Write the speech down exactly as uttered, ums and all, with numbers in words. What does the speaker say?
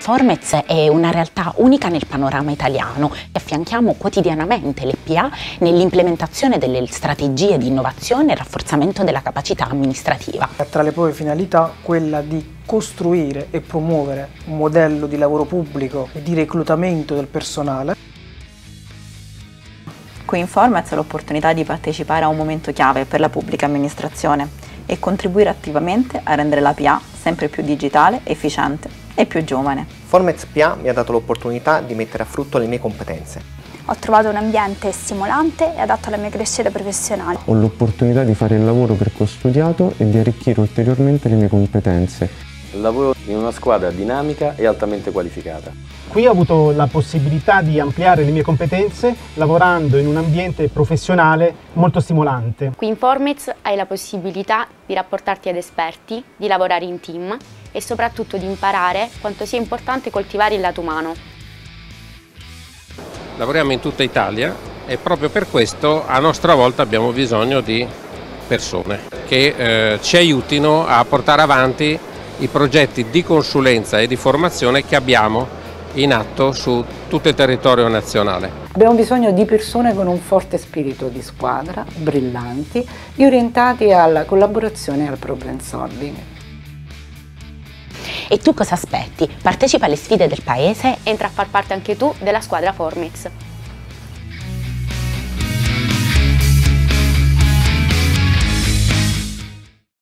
Formez è una realtà unica nel panorama italiano e affianchiamo quotidianamente l'E P A nell'implementazione delle strategie di innovazione e rafforzamento della capacità amministrativa. Tra le proprie finalità quella di costruire e promuovere un modello di lavoro pubblico e di reclutamento del personale. Qui in Formez ho l'opportunità di partecipare a un momento chiave per la pubblica amministrazione e contribuire attivamente a rendere la P A sempre più digitale, efficiente e più giovane. Formez P A mi ha dato l'opportunità di mettere a frutto le mie competenze. Ho trovato un ambiente stimolante e adatto alla mia crescita professionale. Ho l'opportunità di fare il lavoro che ho studiato e di arricchire ulteriormente le mie competenze. Lavoro in una squadra dinamica e altamente qualificata. Qui ho avuto la possibilità di ampliare le mie competenze lavorando in un ambiente professionale molto stimolante. Qui in Formez hai la possibilità di rapportarti ad esperti, di lavorare in team e soprattutto di imparare quanto sia importante coltivare il lato umano. Lavoriamo in tutta Italia e proprio per questo a nostra volta abbiamo bisogno di persone che eh, ci aiutino a portare avanti i progetti di consulenza e di formazione che abbiamo in atto su tutto il territorio nazionale. Abbiamo bisogno di persone con un forte spirito di squadra, brillanti e orientati alla collaborazione e al problem solving. E tu cosa aspetti? Partecipa alle sfide del paese? Entra a far parte anche tu della squadra Formez.